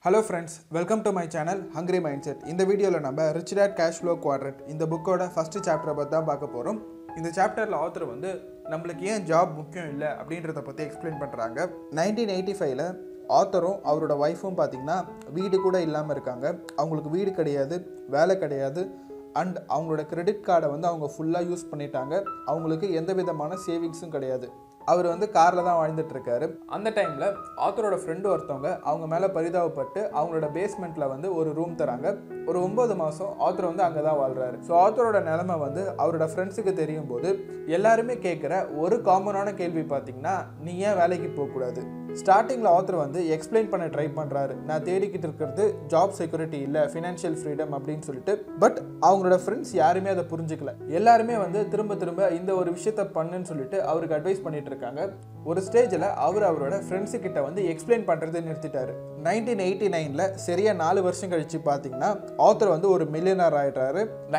Hello friends, welcome to my channel Hungry Mindset. In the video நம்ம Rich Dad Cashflow Quadrant இந்த புக்கோட first சாப்டரை பத்தி தான் பார்க்க போறோம். இந்த சாப்டர்ல ஆத்தர் வந்து நம்மளுக்கு ஏன் ஜாப் முக்கியம் இல்லை அப்படின்றத பத்தி எக்ஸ்பிளைன் பண்றாங்க. 1985ல ஆத்தரும் அவரோட வைஃபும் பாத்தீங்கன்னா வீடு கூட இல்லாம இருக்காங்க. அவங்களுக்கு வீடு கிடையாது, வேலை கிடையாது அண்ட் அவங்களோட கிரெடிட் கார்டை வந்து அவங்க ஃபுல்லாக யூஸ் பண்ணிட்டாங்க. அவங்களுக்கு எந்த விதமான சேவிங்ஸும் கிடையாது. அவர் வந்து காரில் தான் வாழ்ந்துட்டு இருக்காரு. அந்த டைமில் ஆத்தரோட ஃப்ரெண்டு ஒருத்தவங்க அவங்க மேலே பரிதாபப்பட்டு அவங்களோட பேஸ்மெண்ட்டில் வந்து ஒரு ரூம் தராங்க. ஒரு 9 மாதம் ஆத்தர் வந்து அங்கே தான் வாழ்கிறாரு. ஸோ ஆத்தரோட நிலைமை வந்து அவரோட ஃப்ரெண்ட்ஸுக்கு தெரியும் போது எல்லாருமே கேட்குற ஒரு காமனான கேள்வி பார்த்தீங்கன்னா, நீ ஏன் வேலைக்கு போகக்கூடாது? ஸ்டார்டிங்கில் ஆத்தர் வந்து எக்ஸ்பிளைன் பண்ண ட்ரை பண்ணுறாரு. நான் தேடிக்கிட்டு இருக்கிறது ஜாப் செக்யூரிட்டி இல்லை, ஃபினான்ஷியல் ஃப்ரீடம் அப்படின்னு சொல்லிட்டு. பட் அவங்களோட ஃப்ரெண்ட்ஸ் யாருமே அதை புரிஞ்சுக்கல. எல்லாருமே வந்து திரும்ப திரும்ப இந்த ஒரு விஷயத்த பண்ணுன்னு சொல்லிட்டு அவருக்கு அட்வைஸ் பண்ணிட்டு இருக்காங்க. ஒரு ஸ்டேஜில் அவரோட ஃப்ரெண்ட்ஸு கிட்ட வந்து எக்ஸ்பிளைன் பண்ணுறதை நிறுத்திட்டாரு. 1989ல் சரியா 4 வருஷம் கழிச்சு பார்த்தீங்கன்னா ஆத்தர் வந்து ஒரு மில்லியனர் ஆயிடுறாரு.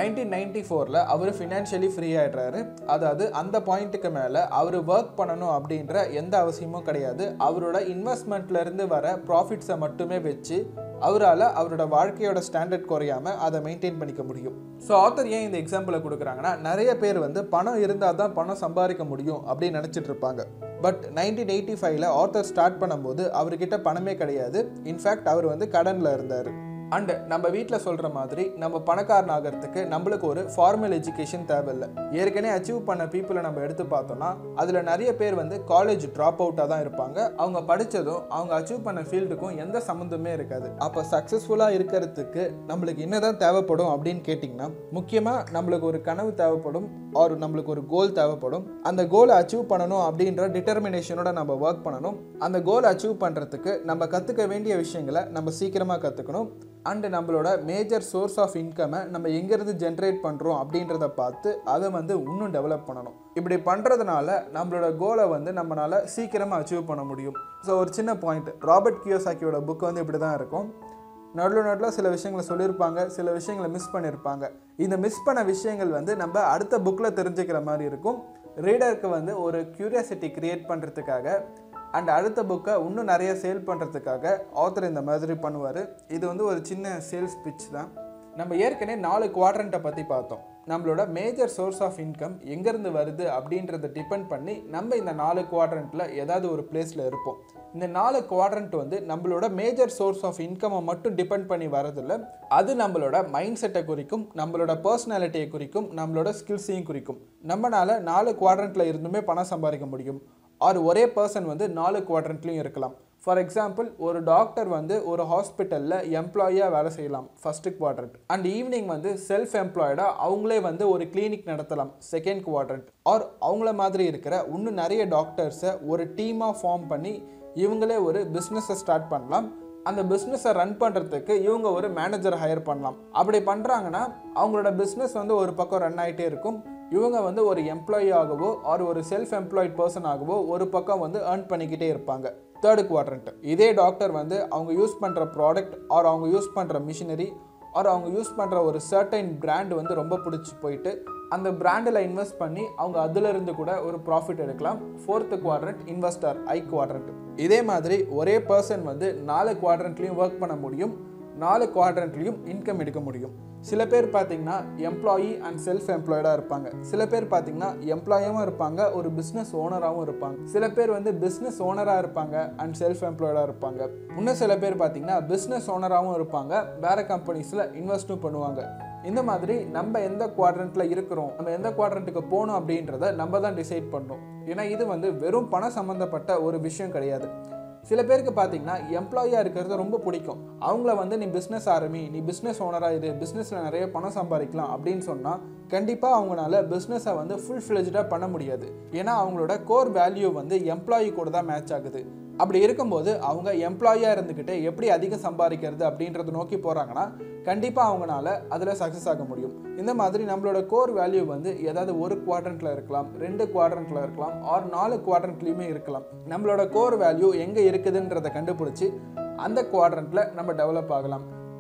1994ல் அவர் ஃபினான்ஷியலி ஃப்ரீ ஆயிடுறாரு. அதாவது அந்த பாயிண்ட்டுக்கு மேலே அவர் ஒர்க் பண்ணணும் அப்படின்ற எந்த அவசியமும் கிடையாது. அவரோட இன்வெஸ்ட்மெண்ட்ல இருந்து வர ப்ராஃபிட்ஸை மட்டுமே வச்சு அவரால் அவரோட வாழ்க்கையோட ஸ்டாண்டர்ட் குறையாமல் அதை மெயின்டைன் பண்ணிக்க முடியும். ஸோ ஆத்தர் ஏன் இந்த எக்ஸாம்பிளை கொடுக்குறாங்கன்னா, நிறைய பேர் வந்து பணம் இருந்தால் தான் பணம் சம்பாதிக்க முடியும் அப்படின்னு நினச்சிட்டு இருப்பாங்க. பட் 1985ல் ஆத்தர் ஸ்டார்ட் பண்ணும்போது அவர்கிட்ட பணமே கிடையாது. இன்ஃபேக்ட் அவர் வந்து கடனில் இருந்தார். அண்ட் நம்ம வீட்டில் சொல்கிற மாதிரி நம்ம பணக்காரன் ஆகிறதுக்கு நம்மளுக்கு ஒரு ஃபார்மல் எஜுகேஷன் தேவையில்லை. ஏற்கனவே அச்சீவ் பண்ண பீப்புளை நம்ம எடுத்து பார்த்தோம்னா அதில் நிறைய பேர் வந்து காலேஜ் ட்ராப் அவுட்டாக தான் இருப்பாங்க. அவங்க படித்ததும் அவங்க அச்சீவ் பண்ண ஃபீல்டுக்கும் எந்த சம்மந்தமே இருக்காது. அப்போ சக்ஸஸ்ஃபுல்லாக இருக்கிறதுக்கு நம்மளுக்கு என்னதான் தேவைப்படும் அப்படின்னு கேட்டிங்கன்னா, முக்கியமாக நம்மளுக்கு ஒரு கனவு தேவைப்படும், ஒரு நம்மளுக்கு ஒரு கோல் தேவைப்படும். அந்த கோலை அச்சீவ் பண்ணணும் அப்படின்ற டிட்டர்மினேஷனோட நம்ம ஒர்க் பண்ணணும். அந்த கோலை அச்சீவ் பண்ணுறதுக்கு நம்ம கற்றுக்க வேண்டிய விஷயங்களை நம்ம சீக்கிரமாக கற்றுக்கணும். அண்டு நம்மளோட மேஜர் சோர்ஸ் ஆஃப் இன்கம்மை நம்ம எங்கேருந்து ஜென்ரேட் பண்ணுறோம் அப்படின்றத பார்த்து அதை வந்து இன்னும் டெவலப் பண்ணணும். இப்படி பண்ணுறதுனால நம்மளோட கோலை வந்து நம்மளால் சீக்கிரமாக அச்சீவ் பண்ண முடியும். ஸோ ஒரு சின்ன பாயிண்ட், ராபர்ட் கியோசாக்கியோட புக் வந்து இப்படி தான் இருக்கும். நடுவில் சில விஷயங்களை சொல்லியிருப்பாங்க, சில விஷயங்களை மிஸ் பண்ணியிருப்பாங்க. இந்த மிஸ் பண்ண விஷயங்கள் வந்து நம்ம அடுத்த புக்கில் தெரிஞ்சுக்கிற மாதிரி இருக்கும். ரீடருக்கு வந்து ஒரு க்யூரியாசிட்டி க்ரியேட் பண்ணுறதுக்காக அண்ட் அடுத்த புக்கை இன்னும் நிறைய சேல் பண்ணுறதுக்காக ஆத்தர் இந்த மாதிரி பண்ணுவார். இது வந்து ஒரு சின்ன சேல்ஸ் பிட்ச் தான். நம்ம ஏற்கனவே 4 குவாட்ரண்ட்டை பற்றி பார்த்தோம். நம்மளோட மேஜர் சோர்ஸ் ஆஃப் இன்கம் எங்கேருந்து வருது அப்படின்றத டிபெண்ட் பண்ணி நம்ம இந்த 4 குவாட்ரண்ட்டில் ஏதாவது ஒரு பிளேஸில் இருப்போம். இந்த 4 குவாட்ரண்ட் வந்து நம்மளோட மேஜர் சோர்ஸ் ஆஃப் இன்கம்மை மட்டும் டிபெண்ட் பண்ணி வரதில்லை. அது நம்மளோட மைண்ட் செட்டை குறிக்கும், நம்மளோட பர்சனாலிட்டியை குறிக்கும், நம்மளோட ஸ்கில்ஸையும் குறிக்கும். நம்மளால் 4 குவாட்ரண்ட்டில் இருந்துமே பணம் சம்பாதிக்க முடியும். ஆர் ஒரே பர்சன் வந்து 4 குவாட்ரண்ட்லையும் இருக்கலாம். ஃபார் எக்ஸாம்பிள், ஒரு டாக்டர் வந்து ஒரு ஹாஸ்பிட்டலில் எம்ப்ளாயியாக வேலை செய்யலாம், ஃபர்ஸ்ட் குவாட்ரண்ட். அண்ட் ஈவினிங் வந்து செல்ஃப் எம்ப்ளாய்டாக அவங்களே வந்து ஒரு கிளினிக் நடத்தலாம், செகண்ட் குவாட்ரண்ட். ஆர் அவங்கள மாதிரி இருக்கிற இன்னும் நிறைய டாக்டர்ஸை ஒரு டீமாக ஃபார்ம் பண்ணி இவங்களே ஒரு பிஸ்னஸை ஸ்டார்ட் பண்ணலாம். அந்த பிஸ்னஸை ரன் பண்ணுறதுக்கு இவங்க ஒரு மேனேஜர் ஹையர் பண்ணலாம். அப்படி பண்ணுறாங்கன்னா அவங்களோட பிஸ்னஸ் வந்து ஒரு பக்கம் ரன் ஆகிட்டே இருக்கும். இவங்க வந்து ஒரு எம்ப்ளாயி ஆகவோ ஆர் ஒரு செல்ஃப் எம்ப்ளாய்ட் பர்சன் ஆகவோ ஒரு பக்கம் வந்து ஏர்ன் பண்ணிக்கிட்டே இருப்பாங்க. தேர்ட் குவாட்ரண்ட், இதே டாக்டர் வந்து அவங்க யூஸ் பண்ணுற ப்ராடக்ட் ஆர் அவங்க யூஸ் பண்ணுற மிஷினரி ஆர் அவங்க யூஸ் பண்ணுற ஒரு சர்டைன் பிராண்ட் வந்து ரொம்ப பிடிச்சி போயிட்டு அந்த பிராண்டில் இன்வெஸ்ட் பண்ணி அவங்க அதிலிருந்து கூட ஒரு ப்ராஃபிட் எடுக்கலாம். Fourth quadrant, investor, I quadrant. இதே மாதிரி ஒரே பர்சன் வந்து 4 குவாட்ரண்ட்லையும் ஒர்க் பண்ண முடியும், 4 குவாட்ரண்ட்லையும் இன்கம் எடுக்க முடியும். சில பேர் பார்த்தீங்கன்னா எம்ப்ளாயி அண்ட் செல்ஃப் எம்ப்ளாய்டாக இருப்பாங்க. சில பேர் பார்த்தீங்கன்னா எம்ப்ளாயாகவும் இருப்பாங்க, ஒரு பிஸ்னஸ் ஓனராகவும் இருப்பாங்க. சில பேர் வந்து பிஸ்னஸ் ஓனராக இருப்பாங்க அண்ட் செல்ஃப் எம்ப்ளாய்டாக இருப்பாங்க. இன்னும் சில பேர் பார்த்தீங்கன்னா பிஸ்னஸ் ஓனராகவும் இருப்பாங்க, வேறு கம்பெனிஸில் இன்வெஸ்ட்டும் பண்ணுவாங்க. இந்த மாதிரி நம்ம எந்த குவாட்ரண்ட்டில் இருக்கிறோம், நம்ம எந்த குவாட்ரண்ட்டுக்கு போகணும் அப்படின்றத நம்ம தான் டிசைட் பண்ணணும். ஏன்னா இது வந்து வெறும் பணம் சம்மந்தப்பட்ட ஒரு விஷயம் கிடையாது. சில பேருக்கு பார்த்தீங்கன்னா எம்ப்ளாயியாக இருக்கிறது ரொம்ப பிடிக்கும். அவங்கள வந்து நீ பிஸ்னஸ் ஆரம்பி, நீ பிஸ்னஸ் ஓனராக இது, பிஸ்னஸில் நிறைய பணம் சம்பாதிக்கலாம் அப்படின்னு சொன்னால் கண்டிப்பாக அவங்களால பிஸ்னஸை வந்து ஃபுல் ஃப்ளெஜ்டாக பண்ண முடியாது. ஏன்னா அவங்களோட கோர் வேல்யூ வந்து எம்ப்ளாயி கூட தான் மேட்ச் ஆகுது. அப்படி இருக்கும்போது அவங்க எம்ப்ளாயியாக இருந்துக்கிட்டு எப்படி அதிகம் சம்பாதிக்கிறது அப்படின்றத நோக்கி போகிறாங்கன்னா கண்டிப்பாக அவங்களால அதில் சக்ஸஸ் ஆக முடியும். இந்த மாதிரி நம்மளோட கோர் வேல்யூ வந்து ஏதாவது ஒரு குவாட்ரண்ட்டில் இருக்கலாம், 2 குவாட்ரண்ட்டில் இருக்கலாம், ஆர் 4 குவாட்ரண்ட்லேயுமே இருக்கலாம். நம்மளோட கோர் வேல்யூ எங்கே இருக்குதுன்றதை கண்டுபிடிச்சி அந்த குவாட்ரண்ட்டில் நம்ம டெவலப் ஆகலாம்.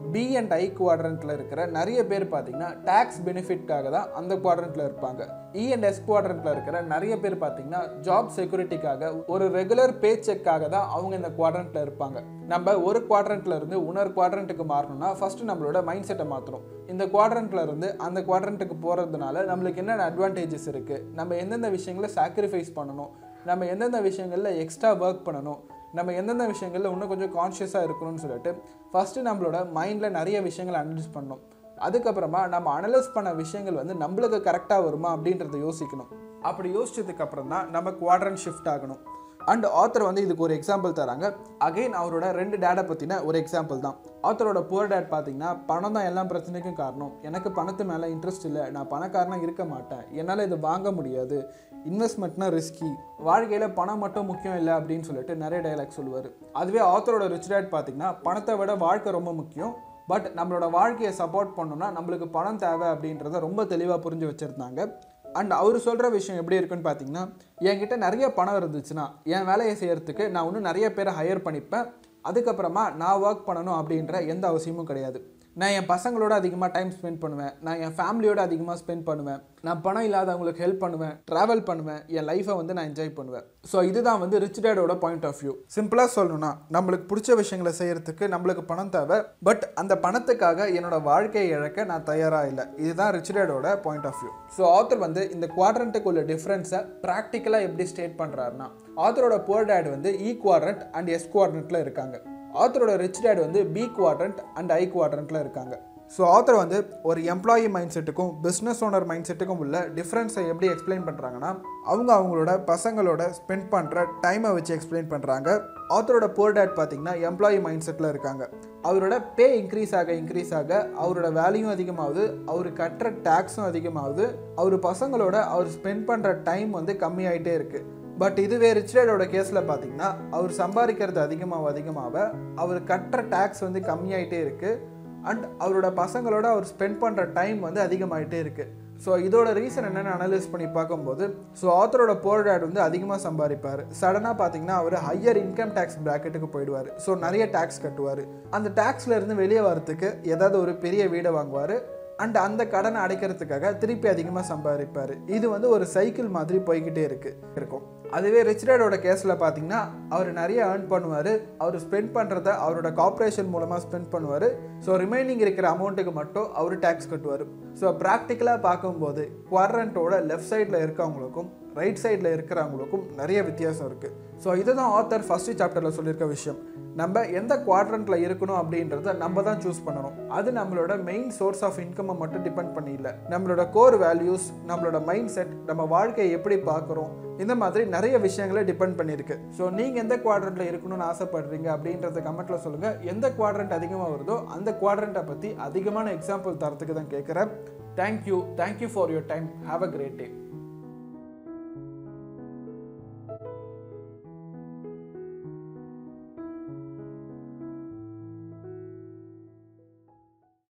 பி அண்ட் ஐ குவாட்ரண்ட்டில் இருக்கிற நிறைய பேர் பார்த்தீங்கன்னா டேக்ஸ் பெனிஃபிட்காக தான் அந்த குவாட்ரண்ட்டில் இருப்பாங்க. இ அண்ட் எஸ் குவாட்ரண்ட்டில் இருக்கிற நிறைய பேர் பார்த்தீங்கன்னா ஜாப் செக்யூரிட்டிக்காக ஒரு ரெகுலர் பே செக்காக தான் அவங்க இந்த குவாட்ரண்ட்டில் இருப்பாங்க. நம்ம ஒரு குவாட்ரண்ட்டில் இருந்து இன்னொரு குவாட்ரண்ட்டுக்கு மாறணும்னா ஃபஸ்ட்டு நம்மளோட மைண்ட் செட்டை மாற்றணும். இந்த குவாட்ரண்ட்டில் இருந்து அந்த குவாட்ரண்ட்டுக்கு போகிறதுனால நம்மளுக்கு என்னென்ன அட்வான்டேஜஸ் இருக்குது, நம்ம எந்தெந்த விஷயங்களை சாக்ரிஃபைஸ் பண்ணணும், நம்ம எந்தெந்த விஷயங்களில் எக்ஸ்ட்ரா ஒர்க் பண்ணணும், நம்ம எந்தெந்த விஷயங்களில் இன்னும் கொஞ்சம் கான்ஷியஸாக இருக்கணும்னு சொல்லிட்டு ஃபஸ்ட்டு நம்மளோட மைண்டில் நிறைய விஷயங்களை அனலைஸ் பண்ணணும். அதுக்கப்புறமா நம்ம அனலைஸ் பண்ண விஷயங்கள் வந்து நம்மளுக்கு கரெக்டாக வருமா அப்படின்றத யோசிக்கணும். அப்படி யோசிச்சதுக்கப்புறம் தான் நம்ம குவாட்ரண்ட் ஷிஃப்ட் ஆகணும். அண்ட் ஆத்தர் வந்து இதுக்கு ஒரு எக்ஸாம்பிள் தராங்க. அகெயின் அவரோட 2 டேடை பற்றின ஒரு எக்ஸாம்பிள் தான். ஆத்தரோட புவர் டேட் பார்த்தீங்கன்னா பணம் தான் எல்லா பிரச்சனைக்கும் காரணம், எனக்கு பணத்து மேலே இன்ட்ரெஸ்ட் இல்லை, நான் பணக்காரனாக இருக்க மாட்டேன், என்னால் இது வாங்க முடியாது, இன்வெஸ்ட்மெண்ட்னா ரிஸ்கி, வாழ்க்கையில் பணம் மட்டும் முக்கியம் இல்லை அப்படின்னு சொல்லிட்டு நிறைய டைலாக் சொல்லுவார். அதுவே ஆத்தரோட ரிச் டேட் பார்த்தீங்கன்னா பணத்தை விட வாழ்க்கை ரொம்ப முக்கியம், பட் நம்மளோட வாழ்க்கையை சப்போர்ட் பண்ணணும்னா நம்மளுக்கு பணம் தேவை அப்படின்றத ரொம்ப தெளிவாக புரிஞ்சு வச்சுருந்தாங்க. அண்ட் அவர் சொல்கிற விஷயம் எப்படி இருக்குன்னு பார்த்தீங்கன்னா, என்கிட்ட நிறைய பணம் இருந்துச்சுன்னா என் வேலையை செய்கிறதுக்கு நான் இன்னும் நிறைய பேரை ஹையர் பண்ணிப்பேன், அதுக்கப்புறமா நான் ஒர்க் பண்ணணும் அப்படின்ற எந்த அவசியமும் கிடையாது. நான் என் பசங்களோட அதிகமாக டைம் ஸ்பெண்ட் பண்ணுவேன், நான் என் ஃபேமிலியோட அதிகமாக ஸ்பெண்ட் பண்ணுவேன், நான் பணம் இல்லாதவங்களுக்கு ஹெல்ப் பண்ணுவேன், ட்ராவல் பண்ணுவேன், என் லைஃப்பை வந்து நான் என்ஜாய் பண்ணுவேன். ஸோ இதுதான் வந்து ரிச் டேடோட பாயிண்ட் ஆஃப் வியூ. சிம்பிளாக சொல்லணும்னா நம்மளுக்கு பிடிச்ச விஷயங்களை செய்கிறதுக்கு நம்மளுக்கு பணம் தேவை, பட் அந்த பணத்துக்காக என்னோட வாழ்க்கையை இழக்க நான் தயாராக இல்லை. இதுதான் ரிச் டேடோட point of view. So author வந்து இந்த குவாட்ரண்ட்டுக்கு உள்ள டிஃப்ரென்ஸை ப்ராக்டிக்கலாக எப்படி ஸ்டேட் பண்ணுறாருன்னா, ஆத்தரோட புவர் டேட் வந்து இ குவாட்ரண்ட் அண்ட் எஸ் குவாட்ரண்ட்டில் இருக்காங்க. ஆத்தரோட ரிச் டேட் வந்து பி குவாட்ரண்ட் அண்ட் ஐ குவாட்ரண்ட்டில் இருக்காங்க. ஸோ ஆத்தர் வந்து ஒரு எம்ப்ளாயி மைண்ட் செட்டுக்கும் பிஸ்னஸ் ஓனர் மைண்ட் செட்டுக்கும் உள்ள டிஃப்ரென்ஸை எப்படி எக்ஸ்பிளைன் பண்ணுறாங்கன்னா, அவங்களோட பசங்களோட ஸ்பெண்ட் பண்ணுற டைமை வச்சு எக்ஸ்பிளைன் பண்ணுறாங்க. ஆத்தரோட புவர் டேட் பார்த்தீங்கன்னா எம்ப்ளாயி மைண்ட் செட்டில் இருக்காங்க. அவரோட பே இன்க்ரீஸ் ஆக அவரோட வேல்யூவும் அதிகமாகுது, அவர் கட்டுற டேக்ஸும் அதிகமாகுது, அவர் பசங்களோட அவர் ஸ்பெண்ட் பண்ணுற டைம் வந்து கம்மியாயிட்டே இருக்குது. பட் இதுவே ரிச் டேடோட கேஸில் பார்த்தீங்கன்னா அவர் சம்பாதிக்கிறது அதிகமாக அவர் கட்டுற டேக்ஸ் வந்து கம்மியாயிட்டே இருக்குது, அண்ட் அவரோட பசங்களோட அவர் ஸ்பெண்ட் பண்ணுற டைம் வந்து அதிகமாகிட்டே இருக்குது. ஸோ இதோட ரீசன் என்னென்னு அனலைஸ் பண்ணி பார்க்கும்போது, ஸோ ஆத்தரோட புவர் டேட் வந்து அதிகமாக சம்பாதிப்பார், சடனாக பார்த்தீங்கன்னா அவர் ஹையர் இன்கம் டேக்ஸ் ப்ராக்கெட்டுக்கு போயிடுவார். ஸோ நிறைய டேக்ஸ் கட்டுவார், அந்த டேக்ஸ்லேருந்து வெளியே வரத்துக்கு ஏதாவது ஒரு பெரிய வீடை வாங்குவார், அண்ட் அந்த கடனை அடைக்கிறதுக்காக திருப்பி அதிகமாக சம்பாதிப்பார். இது வந்து ஒரு சைக்கிள் மாதிரி போய்கிட்டே இருக்கும். அதுவே ரிச் டேடோட கேஸில் பார்த்தீங்கன்னா அவர் நிறைய ஏர்ன் பண்ணுவார், அவர் ஸ்பெண்ட் பண்ணுறத அவரோட கார்ப்பரேஷன் மூலமாக ஸ்பெண்ட் பண்ணுவார். ஸோ ரிமைனிங் இருக்கிற அமௌண்ட்டுக்கு மட்டும் அவர் டேக்ஸ் கட்டுவார். ஸோ ப்ராக்டிக்கலாக பார்க்கும்போது குவாட்ரண்ட்டோட லெஃப்ட் சைடில் இருக்கவங்களுக்கும் ரைட் சைடில் இருக்கிறவங்களுக்கும் நிறைய வித்தியாசம் இருக்குது. ஸோ இதுதான் ஆத்தர் ஃபஸ்ட்டு சாப்டரில் சொல்லியிருக்க விஷயம். நம்ம எந்த குவாட்ரண்ட்டில் இருக்கணும் அப்படின்றத நம்ம தான் சூஸ் பண்ணணும். அது நம்மளோட மெயின் சோர்ஸ் ஆஃப் இன்கம்மை மட்டும் டிபெண்ட் பண்ணி இல்லை, நம்மளோட கோர் வேல்யூஸ், நம்மளோட மைண்ட் செட், நம்ம வாழ்க்கையை எப்படி பார்க்குறோம், இந்த மாதிரி நிறைய விஷயங்களை டிபெண்ட் பண்ணியிருக்கு. ஸோ நீங்கள் எந்த குவாட்ரண்ட்டில் இருக்கணும்னு ஆசைப்படுறீங்க அப்படின்றத கமெண்ட்டில் சொல்லுங்கள். எந்த குவாட்ரண்ட் அதிகமாக வருதோ அந்த குவாட்ரண்ட்டை பற்றி அதிகமான எக்ஸாம்பிள் தரத்துக்கு தான் கேட்குறேன். Thank you for your time. Have a great day.